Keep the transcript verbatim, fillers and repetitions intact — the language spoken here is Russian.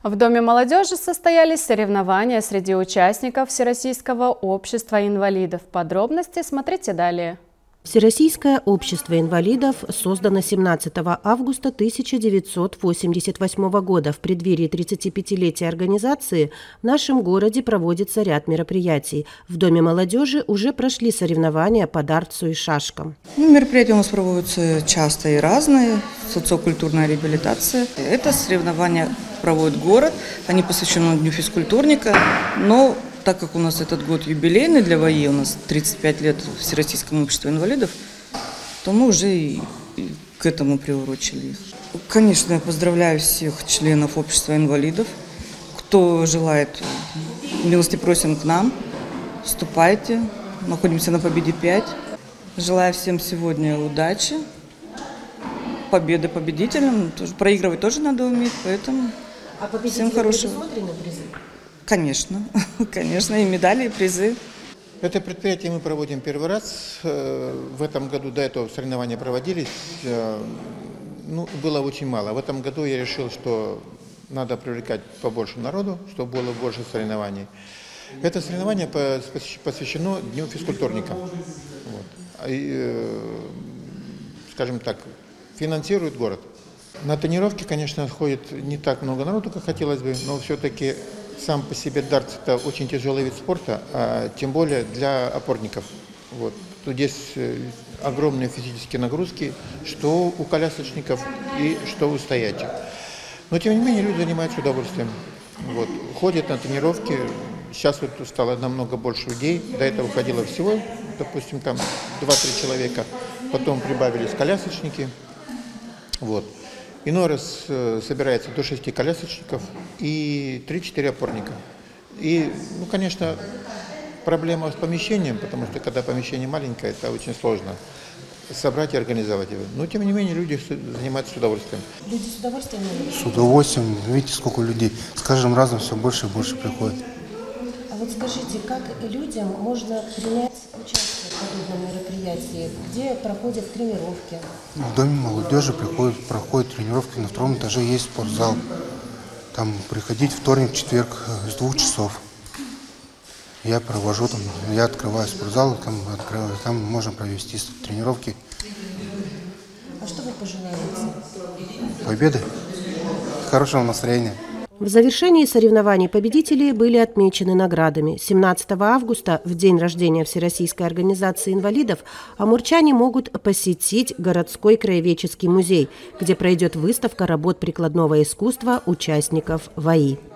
В Доме молодежи состоялись соревнования среди участников Всероссийского общества инвалидов. Подробности смотрите далее. Всероссийское общество инвалидов создано семнадцатого августа тысяча девятьсот восемьдесят восьмого года. В преддверии тридцатипятилетия организации в нашем городе проводится ряд мероприятий. В Доме молодежи уже прошли соревнования по дартсу и шашкам. Ну, мероприятия у нас проводятся часто и разные. Социокультурная реабилитация. Это соревнования проводит город. Они посвящены Дню физкультурника. Но так как у нас этот год юбилейный для ВАИ, у нас тридцать пять лет в Всероссийском обществе инвалидов, то мы уже и к этому приурочили их. Конечно, я поздравляю всех членов общества инвалидов. Кто желает, милости просим к нам. Вступайте. Находимся на Победе пять. Желаю всем сегодня удачи, победы победителям. Проигрывать тоже надо уметь, поэтому а всем хорошего. Предусмотрены призы? Конечно, конечно, и медали, и призы. Это предприятие мы проводим первый раз. В этом году до этого соревнования проводились, ну, было очень мало. В этом году я решил, что надо привлекать побольше народу, чтобы было больше соревнований. Это соревнование посвящено Дню физкультурника. Вот. И, скажем так, финансирует город. На тренировки, конечно, ходит не так много народу, как хотелось бы, но все-таки сам по себе дартс – это очень тяжелый вид спорта, а тем более для опорников. Вот. Тут здесь огромные физические нагрузки, что у колясочников и что у стоячих. Но тем не менее люди занимаются удовольствием. Вот. Ходят на тренировки. Сейчас вот стало намного больше людей. До этого ходило всего, допустим, там два-три человека. Потом прибавились колясочники. Вот. Иной раз э, собирается до шести колясочников и три-четыре опорника. И, ну, конечно, проблема с помещением, потому что когда помещение маленькое, это очень сложно собрать и организовать его. Но, тем не менее, люди занимаются с удовольствием. Люди с удовольствием? С удовольствием. Видите, сколько людей. С каждым разом все больше и больше приходит. А вот скажите, как людям можно принять участие в подобном мероприятии, где проходят тренировки? В Доме молодежи приходят, проходят тренировки, на втором этаже есть спортзал. Там приходить вторник, четверг с двух часов. Я провожу там, я открываю спортзал, там, открываю, там можно провести тренировки. А что вы пожелаете? Победы, хорошего настроения. В завершении соревнований победители были отмечены наградами. семнадцатого августа, в день рождения Всероссийской организации инвалидов, амурчане могут посетить городской краеведческий музей, где пройдет выставка работ прикладного искусства участников ВАИ.